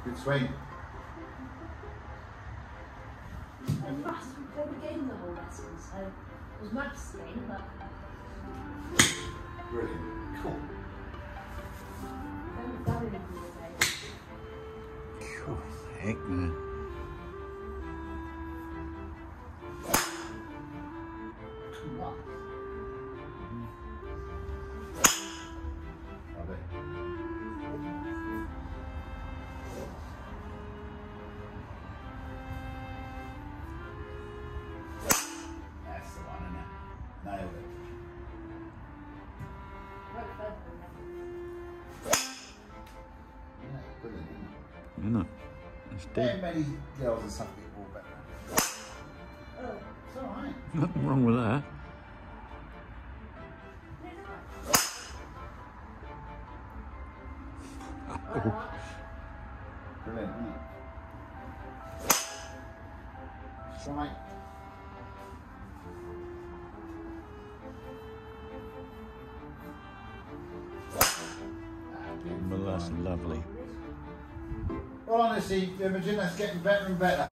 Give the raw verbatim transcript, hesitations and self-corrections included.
Good swing. And maths, they were getting the whole lesson, so it was maths thing, but... Brilliant. Cool. I haven't done anything today. Cool. Heck, man. What? That's the one, isn't it? Nailed it. Right further than Yeah, brilliant, isn't it? You know, it's Very dead. many girls and stuff get ball better. Oh, It's alright. Nothing wrong with that. uh, Brilliant, isn't it? Strike. Well, that's lovely. Well, honestly, Imogen, that's getting better and better.